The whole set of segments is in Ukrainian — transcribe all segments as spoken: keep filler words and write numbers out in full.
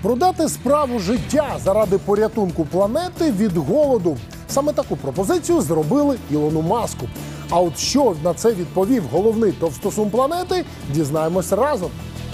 Продати справу життя заради порятунку планети від голоду. Саме таку пропозицію зробили Ілону Маску. А от що на це відповів головний товстосум планети, дізнаємось разом.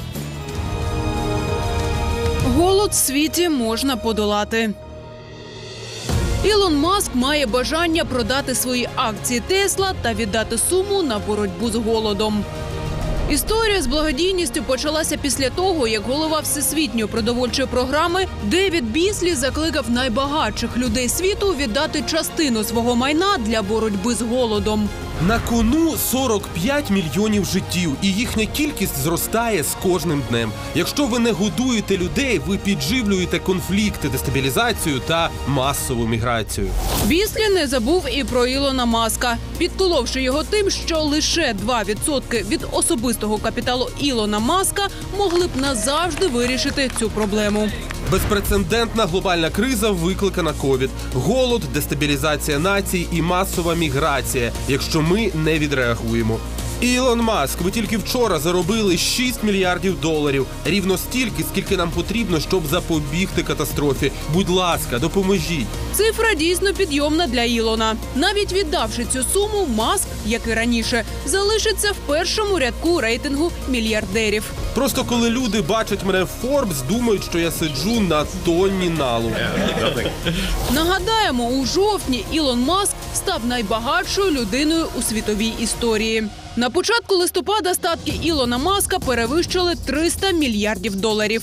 Голод в світі можна подолати. Ілон Маск має бажання продати свої акції Тесла та віддати суму на боротьбу з голодом. Історія з благодійністю почалася після того, як голова Всесвітньої продовольчої програми Девід Біслі закликав найбагатших людей світу віддати частину свого майна для боротьби з голодом. На кону сорок п'ять мільйонів життів, і їхня кількість зростає з кожним днем. Якщо ви не годуєте людей, ви підживлюєте конфлікти, дестабілізацію та масову міграцію. Біслі не забув і про Ілона Маска, підколовши його тим, що лише два відсотки від особистого капіталу Ілона Маска могли б назавжди вирішити цю проблему. Безпрецедентна глобальна криза викликана ковід, голод, дестабілізація націй і масова міграція, якщо ми не відреагуємо. Ілон Маск, ви тільки вчора заробили шість мільярдів доларів. Рівно стільки, скільки нам потрібно, щоб запобігти катастрофі. Будь ласка, допоможіть. Цифра дійсно підйомна для Ілона. Навіть віддавши цю суму, Маск, як і раніше, залишиться в першому рядку рейтингу мільярдерів. Просто коли люди бачать мене в Forbes, думають, що я сиджу на тонні налу. Нагадаємо, у жовтні Ілон Маск став найбагатшою людиною у світовій історії. На початку листопада статки Ілона Маска перевищили триста мільярдів доларів.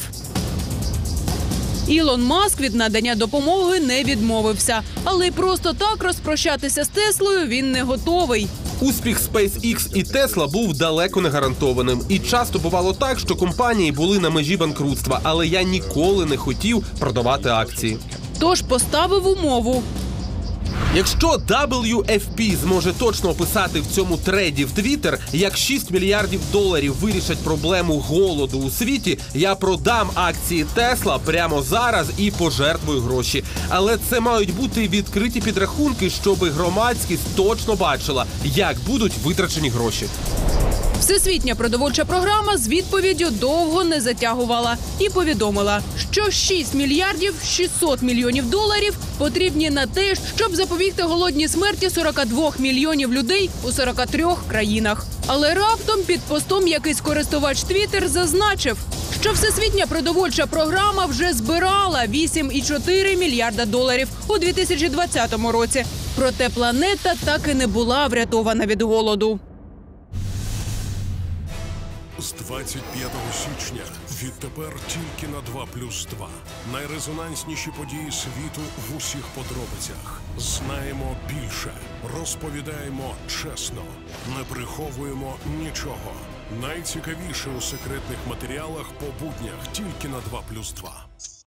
Ілон Маск від надання допомоги не відмовився. Але й просто так розпрощатися з Теслою він не готовий. Успіх SpaceX і Tesla був далеко не гарантованим. І часто бувало так, що компанії були на межі банкрутства, але я ніколи не хотів продавати акції. Тож поставив умову. Якщо дабл ю еф пі зможе точно описати в цьому треді в Твіттер, як шість мільярдів доларів вирішать проблему голоду у світі, я продам акції Тесла прямо зараз і пожертвую гроші. Але це мають бути відкриті підрахунки, щоб громадськість точно бачила, як будуть витрачені гроші. Всесвітня продовольча програма з відповіддю довго не затягувала і повідомила, що шість мільярдів шістсот мільйонів доларів потрібні на те, щоб запобігти голодній смерті сорока двох мільйонів людей у сорока трьох країнах. Але раптом під постом якийсь користувач Twitter зазначив, що Всесвітня продовольча програма вже збирала вісім цілих чотири мільярда доларів у дві тисячі двадцятому році. Проте планета так і не була врятована від голоду. З двадцять п'ятого січня відтепер тільки на два плюс два. Найрезонансніші події світу в усіх подробицях. Знаємо більше, розповідаємо чесно, не приховуємо нічого. Найцікавіше у секретних матеріалах по буднях тільки на два плюс два.